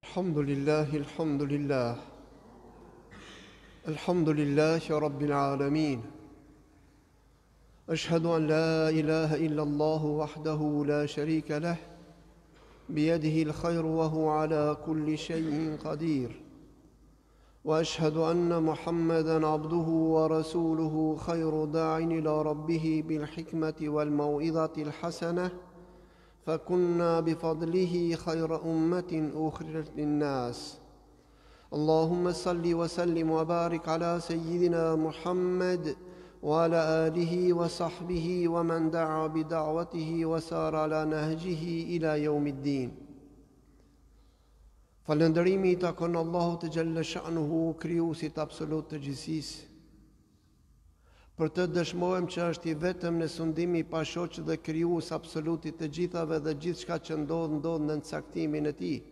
الحمد لله الحمد لله الحمد لله رب العالمين أشهد أن لا إله إلا الله وحده لا شريك له بيده الخير وهو على كل شيء قدير وأشهد أن محمدًا عبده ورسوله خير داع إلى ربه بالحكمة والموعظة الحسنة فكنا بفضله خير أمة أخرجت للناس اللهم صل وسلم وبارك على سيدنا محمد وعلى آله وصحبه ومن دعا بدعوته وسار على نهجه إلى يوم الدين. Falëndërimi I takon Allahut të gjallë sha'nuhu, krijuesit absolut të gjithësisë. Për të dëshmojmë që është I vetëm në sundim I pashoq dhe krijues absolut I të gjithave dhe gjithçka që ndodh në caktimin e Tij.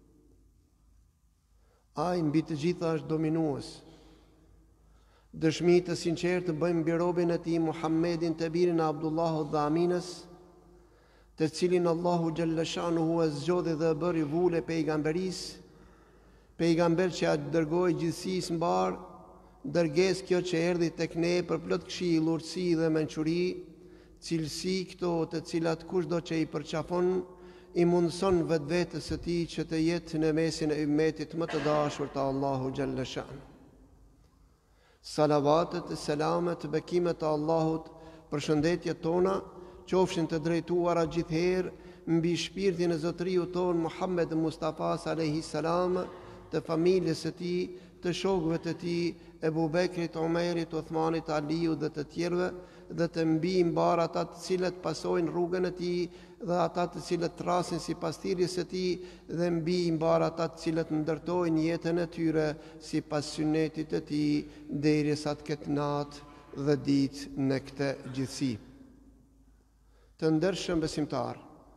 Ai mbi të gjitha është dominues. Dëshmi të sinqertë bëjmë mbi robën e Tij Muhammedin të birin e Abdullahut dhe Aminës, të cilin Allahu xhalla shanuhu e zgjodhi dhe bëri vule pejgamberisë, pejgamber që ja dërgoi gjithësisë mbar, dërgesë kjo që erdhi tek ne për plot këshill, urtësi dhe mençuri, cilësi këto të cilat kushdo që I përqafon I mundson vetvetes së Tij që të jetë në mesin e ummetit më të dashur të Allahu xhalla shan. Salavatet, selamet, bekimet të Allahut, përshëndetjet tona qofshin të drejtuara gjithherë mbi shpirtin e Zotëriut ton Muhammed Mustafa alayhi salam, të familjes së Tij, të shokëve të Tij, Ebu Bekrit, Omerit, Uthmanit, Aliut dhe të tjerëve, dhe të mbi mbar ata të cilët pasojnë rrugën e Tij dhe ata të cilët trasin sipas thirrjes së Tij dhe mbi mbar ata të cilët ndërtojnë jetën e tyre sipas sunetit të Tij derisa të ketë natë dhe ditë në këtë gjithësi. Të ndershëm besimtar,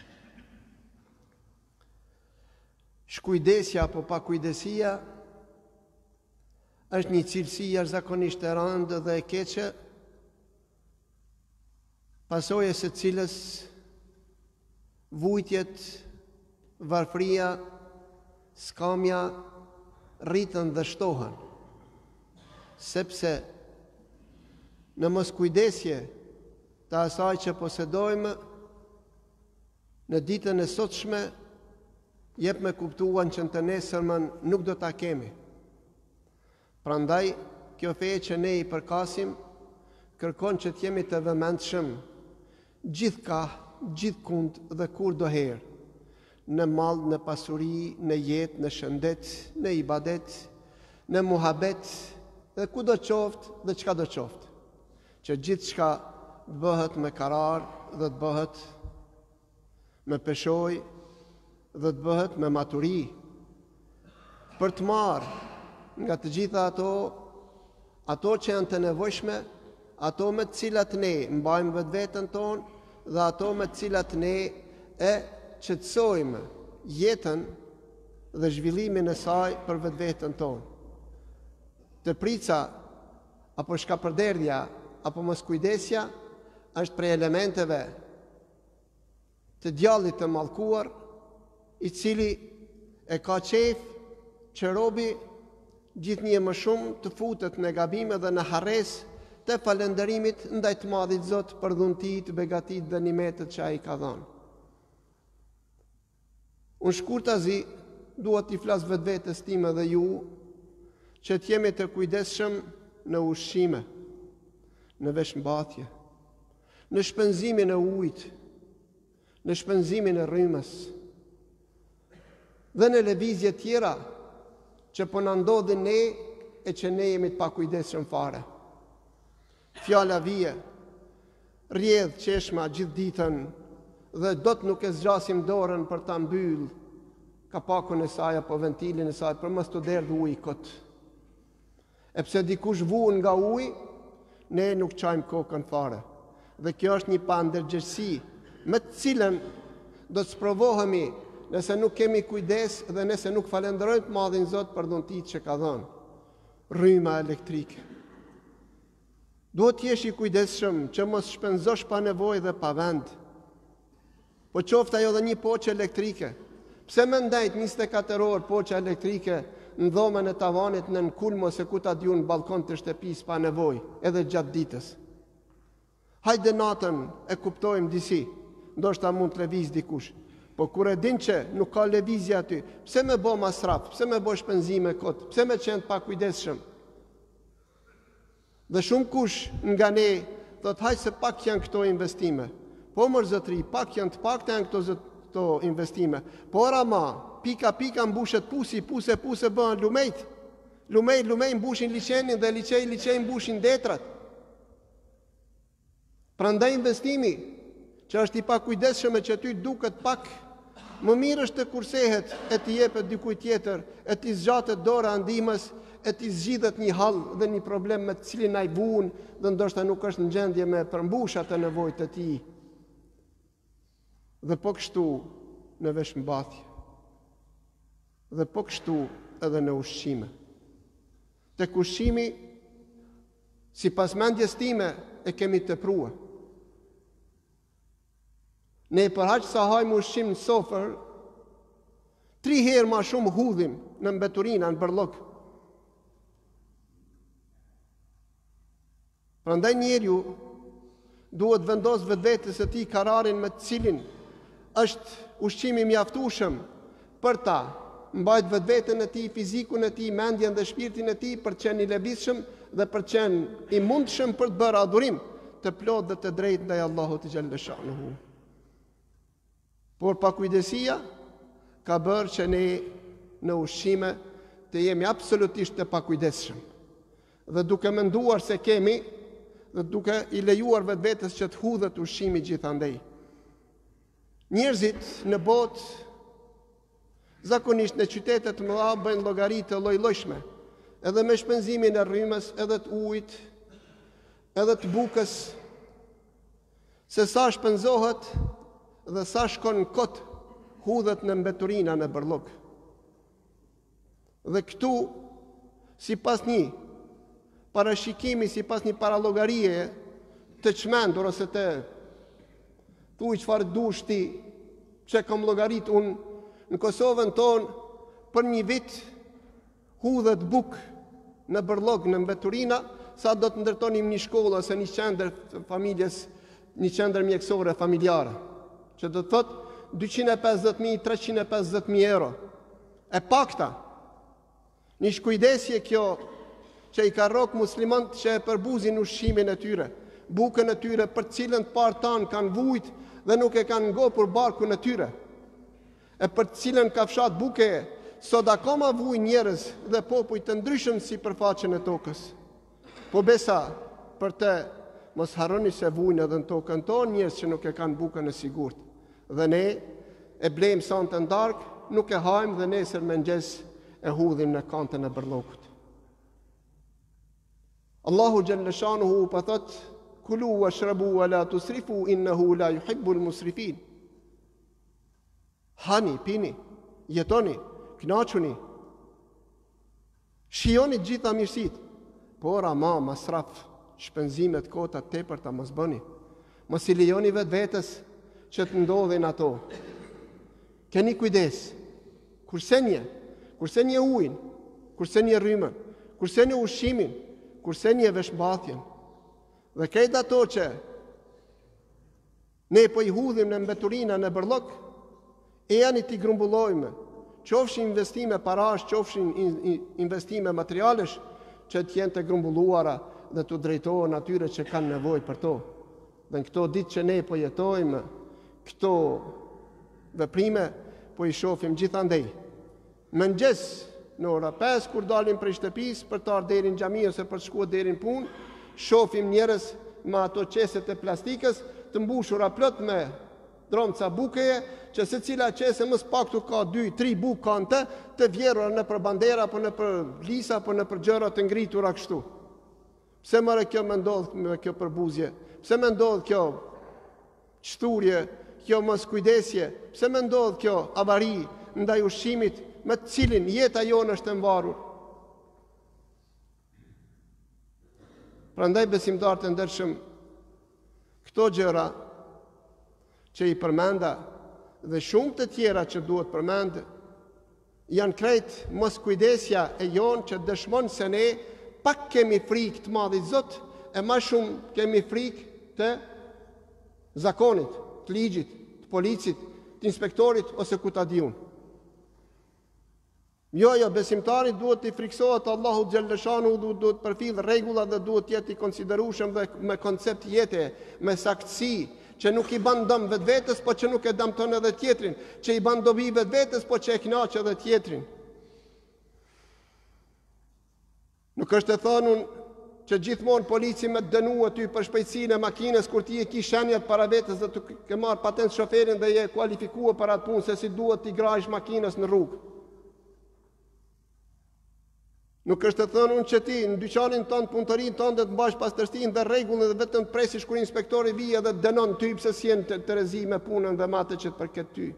shkujdesja apo pakujdesia është një cilësi jashtëzakonisht e rëndë dhe e keqe, pasojë së cilës vujtjet, varfëria, skamja rritën dhe shtohen, sepse në moskujdesje të asaj që posedojmë në ditën e sotshme jep me kuptuan që në të nesërmën nuk do ta kemi. Prandaj, kjo fe që ne I përkasim kërkon që të jemi të vëmendshëm gjithkah, gjithkund dhe kurdoherë, në mall, në pasuri, në jetë, në shëndet, në ibadet, në muhabet dhe kudo qoftë dhe çka do qoftë, që gjithçka të bëhet me karar dhe të bëhet me peshoj dhe të bëhet me maturi, për të marrë nga të gjitha ato që janë të nevojshme, ato me të cilat ne mbajmë vetveten tonë dhe ato me të cilat ne e qetësojmë jetën dhe zhvillimin e saj për vetveten tonë. Të prica apo shkapërderdhja apo moskujdesja është prej elementeve të djallit të mallkuar, I cili e ka qejf që robi gjithnjë më shumë të futet në gabime dhe në harresë të falënderimit ndaj të Madhit Zot për dhuntit, begatit dhe nimetet që Ai ka dhënë. Unë shkurtazi dua t'i flas vetvetes time dhe ju që t'jemi të kujdesshëm në ushqime, në veshmbathje, në shpenzimin e ujit, në shpenzimin e rrymës dhe në lëvizje tjera që po na ndodhin ne e që ne jemi të pakujdesshëm fare. Fjala vije, rrjedh qeshma gjithë ditën dhe dot nuk e zgjasim dorën për ta mbyll kapakun e saj apo ventilin e saj për mos të derdhë uji kot. E pse dikush vuan nga uji, ne nuk çajmë kokën fare. Dhe kjo është një pandërgjegjësi me të cilën do të sprovohemi nëse nuk kemi kujdes dhe nëse nuk falenderojmë të Madhin Zot për dhuntit që ka dhënë. Rryma elektrike. Duhet të jesh I kujdesshëm që mos shpenzosh pa nevojë dhe pa vend. Po qoftë ajo dhe një poçë elektrike, Pse më ndajt 24 orë poqa elektrike në dhomën e tavanit në kulm ose ku ta diun balkon të shtëpisë pa nevojë, edhe gjatë ditës. Hajde natën e kuptojmë disi, ndoshta mund të lëviz dikush. Po kur e din që nuk ka lëvizje aty, pse më bë masraf, pse më bë shpenzime kot, pse më qenë pa kujdesshëm? Dhe shumë kush nga ne thot haj se pak janë këto investime. Po mër zotëri, pak janë të pakta janë këto investime. Por ama, pika mbushet pusi, puse bëhen lumejt. Lumej mbushin liçenin dhe liçej mbushin detrat. Prandaj investimi, që është i pakujdesshëm e që ty duket pak, më mirë është të kursehet e të jepet dikujt tjetër, e të zgjatet dora ndihmës, e të zgjidhet një hall dhe një problem me të cilin ai vuan dhe ndoshta nuk është në gjendje me përmbush atë nevojë të tij. Dhe po kështu në veshmbathje. Dhe po kështu edhe në ushqime. Tek ushqimi, sipas mendjes time, e kemi tepruar. Ne përhaq sa hajmë ushqim në sofër, 3 herë ma shumë hudhim në mbeturina, në bërllog. Prandaj njeriu duhet vendos vetvetes e tij kararin me të cilin është ushqimi mjaftueshëm për ta mbajt vetveten e tij, fizikun e tij, mendjen dhe shpirtin e tij për të qenë i lëvizshëm dhe për të qenë i mundshëm për të bërë adhurim të plot dhe të drejtë ndaj Allahut të xhaleshanuhu. Por pakujdesia ka bërë që ne në ushqime të jemi absolutisht të pakujdesshëm. Dhe duke menduar se kemi, dhe duke i lejuar vetvetes që të hudhet ushqimi gjithandej. Njerëzit në botë, zakonisht në qytetet të mëdha bëjnë llogari të lloj-llojshme, edhe me shpenzimin e rrymës, edhe të ujit, edhe të bukës, se sa shpenzohet dhe sa shkon në kot hudhet në mbeturina në bërllog. Dhe këtu, sipas një parashikimi, sipas një parallogarie të çmendur ose të thuj çfarë dush ti, që kam llogarit unë në Kosovën tonë, për një vit hudhet buk në bërllog, në mbeturina, sa do të ndërtonim një shkollë ose një qendër familjes, një qendër mjekësore familjare, që do të thotë 250.000, 350.000 euro. E pakta, një shkujdesje kjo që i ka rrok muslimant që e përbuzin ushqimin e tyre, bukën e tyre për cilën të parë tanë kanë vujt dhe nuk e kanë ngopur barkun e tyre, e për cilën ka fshat buke, sot akoma vuj njerëz dhe popuj të ndryshëm si përfaqen e tokës. Po besa për te mos harroni se vujnë edhe në tokën tonë njerëz që nuk e kanë bukën e sigurt. Dhe ne e blejmë sonte në darkë, nuk e hajmë dhe nesër mëngjes e hudhim në kantën e bërllokut. Allahu xhaleshanuhu pa thot: "Kulu washrabu wa la tusrifu innahu la yuhibbul musrifin." Hani, pini, jetoni, kënaquni. Shijoni të gjitha mirësitë, por ama masraf, shpenzimet kota tepërta mos bëni. Mos i lejoni vetvetes që të ndodhin ato. Keni kujdes. Kurse një ujin, kurse një rrymën, kurse një ushqimin, kurse një veshmbathjen. Dhe krejt ato që ne po i hudhim në mbeturina në bërllog, e janë i t'i grumbullojme, qofshin investime parash, qofshin investime materialesh, që t'jenë të grumbulluara dhe t'u drejtohen atyre që kanë nevojë për to. Dhe në këto ditë që ne po jetojmë, këto veprime po i shohim gjithandej. Mëngjes në ora 5 kur dalim prej shtëpisë për të ardhur deri në xhami ose për të shkuar deri në punë, shohim njerëz me ato qeset e plastikës të mbushura plot me dromca bukeje, që se cila qese më paktu ka 2-3 bukë kante të vjerura në për bandera, apo në për lisa, apo në për gjëra të ngritura kështu. Pse mëre kjo më ndodh me kjo përbuzje? Pse më ndodh kjo çthurje, kjo mos kujdesje? Pse më ndodh kjo avari ndaj ushqimit me të cilin jeta jonë është e mbarur? Prandaj besimtarët e ndershëm, këto gjëra që i përmenda dhe shumë të tjera që duhet përmend, janë krejt mos kujdesja e jonë që dëshmon se ne pak kemi frikë të madhit Zot, e ma shumë kemi frikë të zakonit, të ligjit, të policit, të inspektorit ose ku ta diun. Jo, besimtari duhet të friksohet Allahu xhalleshanu, duhet përfill rregulla dhe duhet jetë i konsiderueshëm dhe me koncept jete, me saktësi, që nuk i ban dëm vetvetes, po që nuk e dëmton edhe tjetrin, që i ban dobi vetvetes, po që e kënaq edhe tjetrin. Nuk është e thënun që gjithmonë polici me të dënu aty për shpejtësinë e makinës kur ti e ke shenjat para vetes dhe të ke marr patent shoferin dhe je kualifikuar për atë punë se si duhet t'i grajsh makinës në rrugë. Nuk është të thënun që ti në dyqanin tonë, punëtorinë tonë dhe të mbash pastërtinë dhe rregullin dhe vetëm të presish kur inspektori vije dhe dënon ty pse s'jen të rrezi me punën dhe me atë që të përket ty.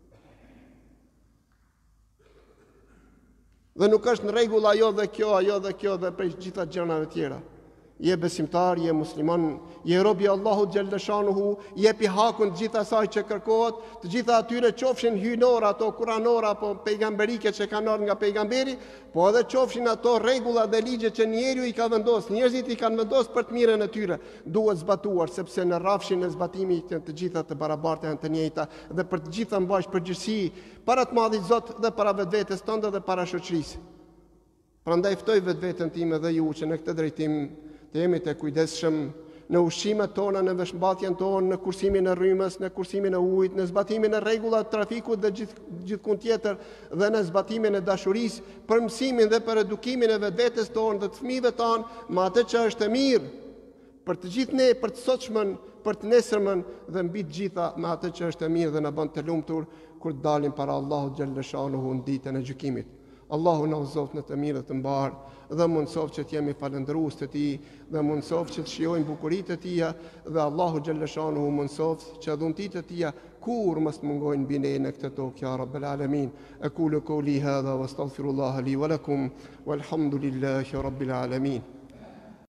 Dhe nuk është në rregull ajo dhe kjo dhe prej gjitha gjërave tjera. Je besimtar, je musliman, je rob i Allahut xhalleshanuhu, jepi hakun të gjitha asaj që kërkohet, të gjitha atyre qofshin hynor ato kuranor apo pejgamberike që kanë ardhur nga pejgamberi, po edhe qofshin ato rregulla dhe ligje që njeriu i ka vendosur, njerëzit i kanë vendosur për të mirën e tyre, duhet zbatuar sepse në rrafshin e zbatimit të gjitha të barabarta janë të njëjta dhe për të gjitha mbash përgjegjësi para të Madhit Zot dhe para vetvetes tonë dhe para shoqërisë. Prandaj ftoj vetveten time dhe ju që në këtë drejtim të jemi të kujdesshëm në ushqimet tona, në veshmbathjen tonë, në kursimin e rrymës, në kursimin e ujit, në zbatimin e rregullave të trafikut dhe gjithkund tjetër dhe në zbatimin e dashurisë, për mësimin dhe për edukimin e vetvetes tonë dhe të fëmijëve tanë, me atë që është e mirë për të gjithë ne, për të sotshmën, për të nesërmën dhe mbi të gjitha me atë që është e mirë dhe na bën të lumtur kur të dalim para Allahut xhalleshanuhu në ditën e gjykimit. Allahu na udhëzoft në të mirë dhe të mbarë dhe mundësoft që të jemi falëndërues të tij dhe mundësoft që të shijojmë bukuritë e tij dhe Allahu xhalleshanuhu mundësoft që dhuntitë e tij kur mos mungojnë mbi ne në këtë tokë ya rabbel alamin. Aqulu qawli hadha wastaghfirullaha li wa lakum walhamdulillahi rabbil alamin.